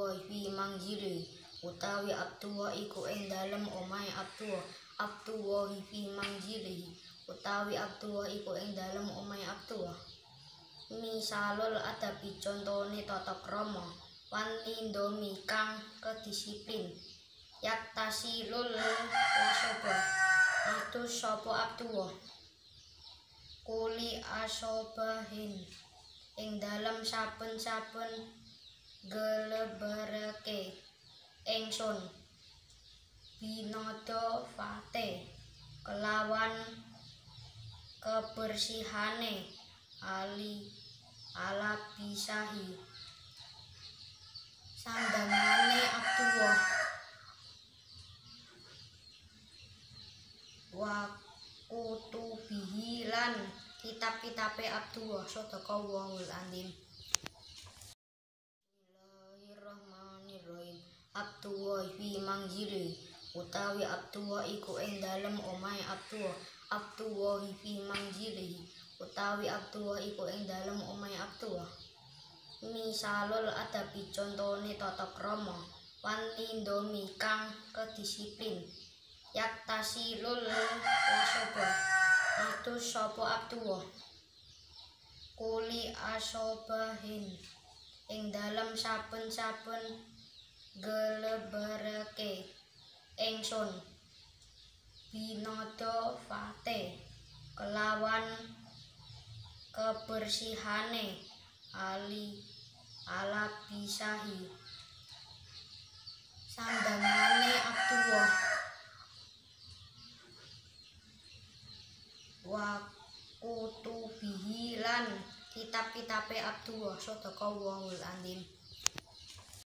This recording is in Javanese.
Abdullah fi manzili utawi Abdullah iku ing dalem omahe Abdullah. Abdullah fi manzili utawi Abdullah iku ing dalem omahe Abdullah. Misalul adabi contone tata krama wanindami kang kedisiplin. Yaktasilul wasoba atus sapa Abdullah kuli asobahin ing dalem saben-saben gelebarake ingsun binada fate kelawan kebersihane ala bisahi sandangane Abdullah wa kutubihi lan kitab-kitabe Abdullah sadaqallahul azim. Bismillahirrahmanirrahim. Abdullah fi manzili utawi Abdullah iku ing dalem omahe Abdullah. Abdullah fi manzili utawi Abdullah iku ing dalem omahe Abdullah. Misalul adabi contone tata krama wanindami kang kedisiplin. Yaktasilul wasoba atus sapa Abdullah kuli asobahin ing dalem saben-saben gelebarake ingsun binada fate kelawan kebersihane ala bisahi sandangane Abdullah wa kutubihi lan kitab-kitabe Abdullah sadaqallahul azim.